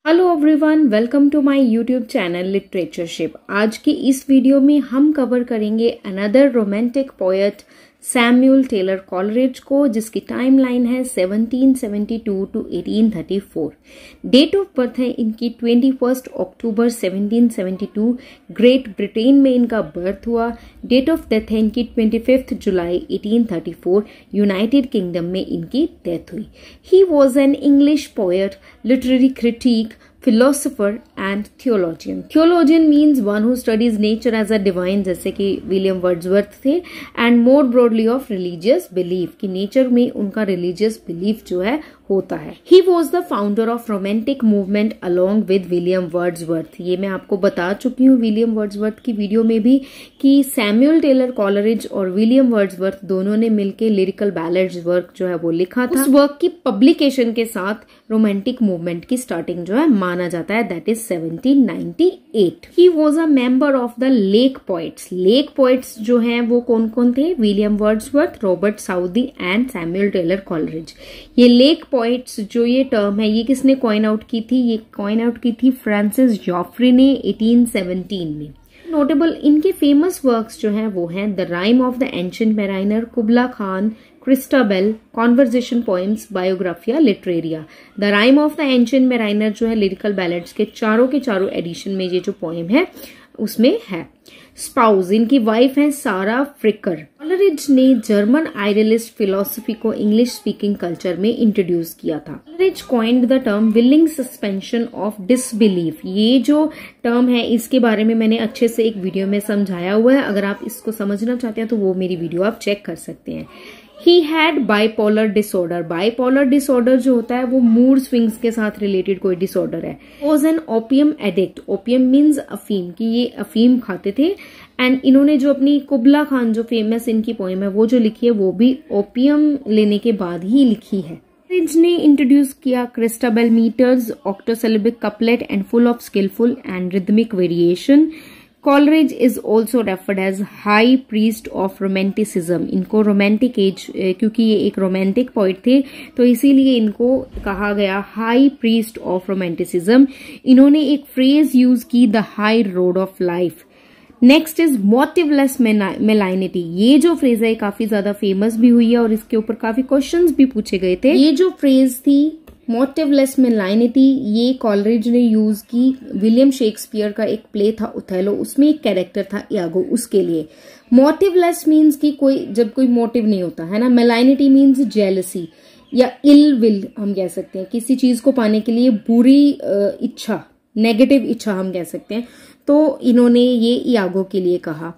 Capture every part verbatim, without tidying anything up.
Hello everyone, welcome to my YouTube channel Literatureship. आज की इस वीडियो में हम कवर करेंगे another romantic poet Samuel Taylor Coleridge को, जिसकी टाइमलाइन है seventeen seventy two to eighteen thirty four. Date of birth है इनकी इक्कीस अक्टूबर seventeen seventy two. Great Britain में इनका बर्थ हुआ। डेट ऑफ डेथ है इनकी पच्चीस जुलाई eighteen thirty four. United Kingdom में इनकी डेथ हुई। He was an English poet, literary critic, philosopher and theologian. Theologian means one who studies nature as a divine, जैसे कि विलियम वर्ड्सवर्थ थे, and more broadly of religious belief, कि nature में उनका religious belief जो है होता है। He was the founder of romantic movement along with William Wordsworth। ये मैं आपको बता चुकी हूँ विलियम वर्ड्सवर्थ की वीडियो में भी कि सैमुअल टेलर कॉलरिज और विलियम वर्ड्सवर्थ दोनों ने मिलकर लिरिकल बैलेड्स वर्क जो है वो लिखा था। उस वर्क की पब्लिकेशन के साथ रोमांटिक मूवमेंट की स्टार्टिंग जो है माना जाता है, that is seventeen ninety eight. He was a member of the Lake Poets. Lake Poets जो हैं वो कौन कौन थे? William Wordsworth, Robert Southey and Samuel Taylor Coleridge. ये लेक पोइट्स जो ये टर्म है ये किसने कॉइन आउट की थी? ये कॉइन आउट की थी फ्रांसिस जॉफ्री ने एटीन सेवनटीन में। नोटेबल इनके फेमस वर्क्स जो हैं वो हैं the Rime of the Ancient Mariner, Kubla Khan, Christabel, conversation poems, Biographia Literaria. The Rime of the Ancient Mariner जो है लिरिकल बैलेड्स के चारों के चारों एडिशन में ये जो पोएम है उसमें है। स्पाउस इनकी वाइफ है सारा फ्रिकर। कॉलरिज ने जर्मन आइडियलिस्ट फिलोसफी को इंग्लिश स्पीकिंग कल्चर में इंट्रोड्यूस किया था। Coleridge coined the term willing suspension of disbelief. ये जो टर्म है इसके बारे में मैंने अच्छे से एक वीडियो में समझाया हुआ है। अगर आप इसको समझना चाहते हैं तो वो मेरी वीडियो आप चेक कर सकते हैं। He had bipolar disorder. Bipolar disorder जो होता है वो मूड स्विंग्स के साथ रिलेटेड कोई डिसऑर्डर है। Was an opium addict. Opium means अफीम, कि ये अफीम खाते थे। एंड इन्होंने जो अपनी कुबला खान जो फेमस इनकी पोएम है वो जो लिखी है वो भी ओपियम लेने के बाद ही लिखी है। कॉलरिज ने इंट्रोड्यूस किया Christabel metres, octosyllabic couplet and full of skilful and rhythmic variation. Coleridge is also referred as high priest of romanticism. इनको रोमांटिक एज, क्योंकि ये एक रोमांटिक पोइट थे तो इसीलिए इनको कहा गया हाई प्रीस्ट ऑफ रोमांटिसिज्म। इन्होंने एक फ्रेज यूज की, the high road of life. Next is motiveless malignity. ये जो फ्रेज है काफी ज्यादा फेमस भी हुई है और इसके ऊपर काफी क्वेश्चंस भी पूछे गए थे। ये जो फ्रेज थी मोटिवलेस मेलाइनिटी, ये कॉलरिज ने यूज की। विलियम शेक्सपियर का एक प्ले था ओथेलो, उसमें एक कैरेक्टर था इयागो, उसके लिए। मोटिवलेस मीन्स कि कोई जब कोई मोटिव नहीं होता है ना। मेलाइनिटी मीन्स जेलसी या इल विल हम कह सकते हैं, किसी चीज को पाने के लिए बुरी इच्छा, नेगेटिव इच्छा हम कह सकते हैं। तो इन्होंने ये इयागो के लिए कहा।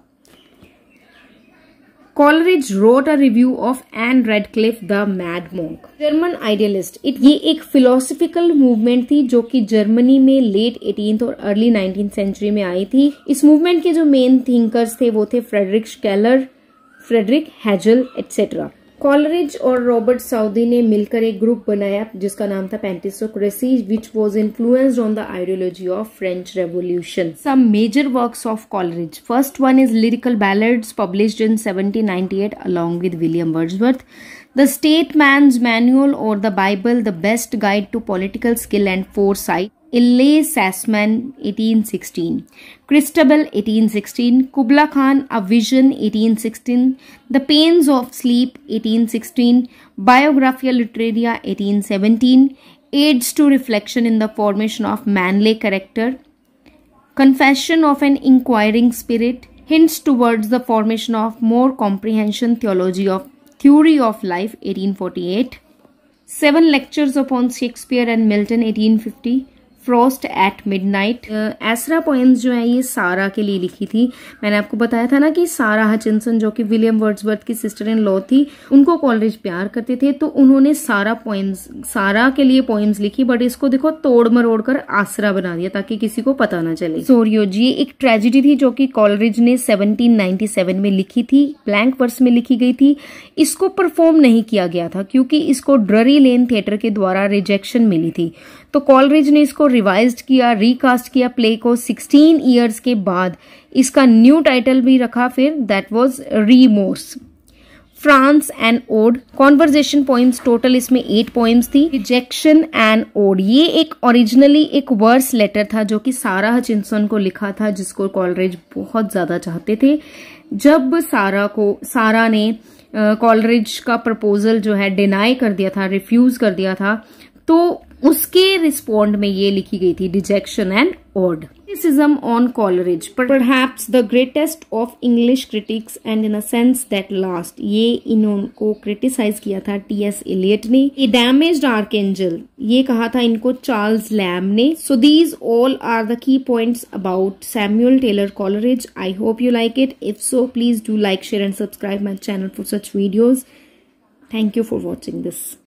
Coleridge wrote a review of Anne Radcliffe, The Mad Monk. German idealist, ये एक फिलोसफिकल मूवमेंट थी जो कि जर्मनी में लेट एटीन्थ और अर्ली नाइनटीन्थ सेंचुरी में आई थी। इस मूवमेंट के जो मेन थिंकर्स थे वो थे Friedrich Schelling, Friedrich Hegel etcetera. Coleridge और रॉबर्ट साउदी ने मिलकर एक ग्रुप बनाया जिसका नाम था pantisocracy, which was influenced on the ideology of French revolution. Some major works of Coleridge. First one is lyrical ballads published in seventeen ninety eight along with William Wordsworth. The Statesman's Manual or the Bible, the best guide to political skill and foresight. Ille Sassman, eighteen sixteen. Christabel, eighteen sixteen. Kubla Khan, A Vision, eighteen sixteen. The Pains of Sleep, eighteen sixteen. Biographia Literaria, eighteen seventeen. Aids to Reflection in the Formation of Manly Character. Confession of an Inquiring Spirit. Hints towards the Formation of More Comprehension Theology of Theory of Life, eighteen forty-eight. Seven Lectures upon Shakespeare and Milton, eighteen fifty. Frost at Midnight. Asra poems जो है ये सारा के लिए लिखी थी। मैंने आपको बताया था ना कि सारा हचिनसन जो कि विलियम वर्ड्सवर्थ की सिस्टर इन लॉ थी, उनको कॉलरिज प्यार करते थे तो उन्होंने सारा पोएम्स सारा के लिए पोएम्स लिखी, बट इसको देखो तोड़ मरोड़ कर आसरा बना दिया ताकि किसी को पता ना चले। सोरियोज, ये एक ट्रेजिडी थी जो कि कॉलरिज ने सेवनटीन नाइंटी सेवन में लिखी थी, ब्लैंक वर्स में लिखी गई थी। इसको परफॉर्म नहीं किया गया था क्योंकि इसको ड्ररी लेन थिएटर के द्वारा रिजेक्शन मिली थी। तो कॉलरिज ने इसको रिवाइज्ड किया, रिकास्ट किया प्ले को सिक्सटीन इयर्स के बाद। इसका न्यू टाइटल भी रखा फिर, that was Remorse. France and ode. Conversation points total इसमें एट पॉइंट्स थी। रिजेक्शन एंड ओड, ये एक ओरिजिनली एक वर्स लेटर था जो कि सारा हचिंसन को लिखा था, जिसको कॉलरिज बहुत ज्यादा चाहते थे। जब सारा को सारा ने कॉलरिज का प्रपोजल जो है डिनाई कर दिया था, रिफ्यूज कर दिया था, तो उसके रिस्पॉन्ड में ये लिखी गई थी rejection and ode. Criticism on Coleridge, perhaps the greatest of English critics and in a sense that last, ये इनको क्रिटिसाइज किया था टी एस एलियट ने। A damaged archangel, ये कहा था इनको चार्ल्स लैम ने। So these all are the key points about Samuel Taylor Coleridge. I hope you like it. If so, please do like, share and subscribe my channel for such videos. Thank you for watching this.